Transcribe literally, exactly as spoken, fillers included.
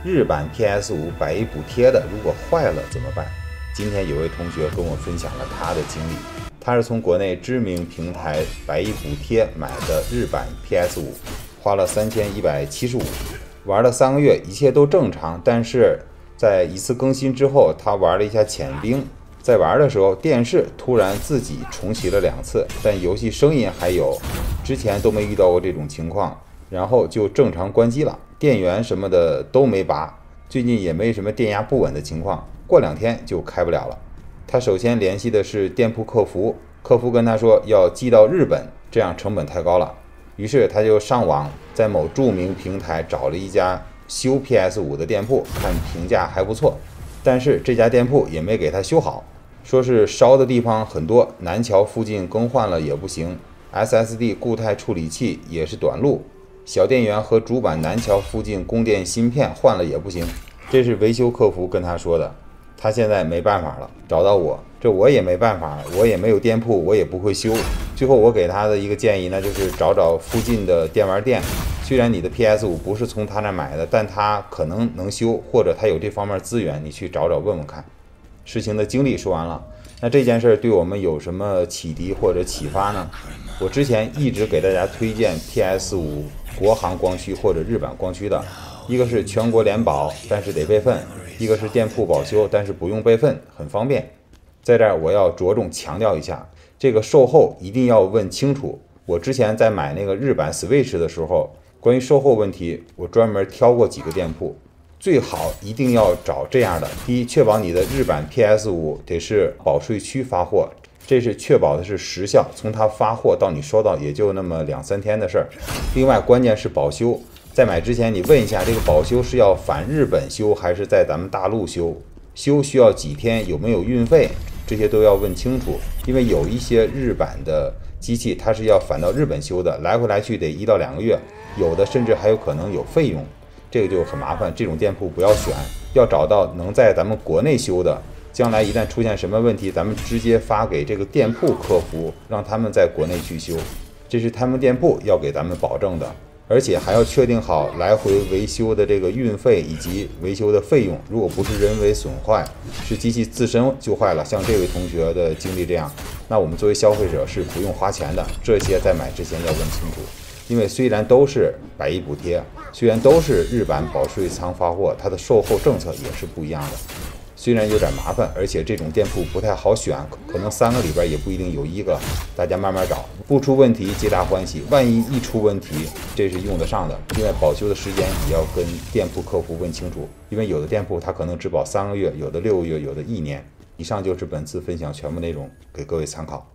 日版 P S 五 百亿补贴的，如果坏了怎么办？今天有位同学跟我分享了他的经历，他是从国内知名平台百亿补贴买的日版 P S 五，花了三千一百七十五，玩了三个月，一切都正常。但是在一次更新之后，他玩了一下潜兵，在玩的时候，电视突然自己重启了两次，但游戏声音还有，之前都没遇到过这种情况，然后就正常关机了，电源什么的都没拔，最近也没什么电压不稳的情况，过两天就开不了了。他首先联系的是店铺客服，客服跟他说要寄到日本，这样成本太高了。于是他就上网，在某著名平台找了一家修 P S 五 的店铺，看评价还不错，但是这家店铺也没给他修好，说是烧的地方很多，南桥附近更换了也不行， S S D 固态处理器也是短路，小电源和主板南桥附近供电芯片换了也不行。这是维修客服跟他说的，他现在没办法了，找到我，这我也没办法，我也没有店铺，我也不会修。最后我给他的一个建议呢，就是找找附近的电玩店，虽然你的 P S 五 不是从他那买的，但他可能能修，或者他有这方面资源，你去找找问问看。事情的经历说完了，那这件事对我们有什么启迪或者启发呢？我之前一直给大家推荐 P S 五 国行光驱或者日版光驱的，一个是全国联保，但是得备份，一个是店铺保修，但是不用备份，很方便。在这儿我要着重强调一下，这个售后一定要问清楚。我之前在买那个日版 Switch 的时候，关于售后问题，我专门挑过几个店铺，最好一定要找这样的。第一，确保你的日版 P S 五 得是保税区发货，这是确保的是时效，从它发货到你收到也就那么两三天的事儿。另外，关键是保修，在买之前你问一下，这个保修是要返日本修还是在咱们大陆修？修需要几天？有没有运费？这些都要问清楚，因为有一些日版的机器它是要返到日本修的，来回来去得一到两个月，有的甚至还有可能有费用，这个就很麻烦。这种店铺不要选，要找到能在咱们国内修的。将来一旦出现什么问题，咱们直接发给这个店铺客服，让他们在国内去修，这是他们店铺要给咱们保证的。而且还要确定好来回维修的这个运费以及维修的费用。如果不是人为损坏，是机器自身就坏了，像这位同学的经历这样，那我们作为消费者是不用花钱的。这些在买之前要问清楚，因为虽然都是百亿补贴，虽然都是日版保税仓发货，它的售后政策也是不一样的。虽然有点麻烦，而且这种店铺不太好选，可能三个里边也不一定有一个，大家慢慢找，不出问题皆大欢喜。万一一出问题，这是用得上的。另外，保修的时间也要跟店铺客服问清楚，因为有的店铺它可能只保三个月，有的六个月，有的一年。以上就是本次分享全部内容，给各位参考。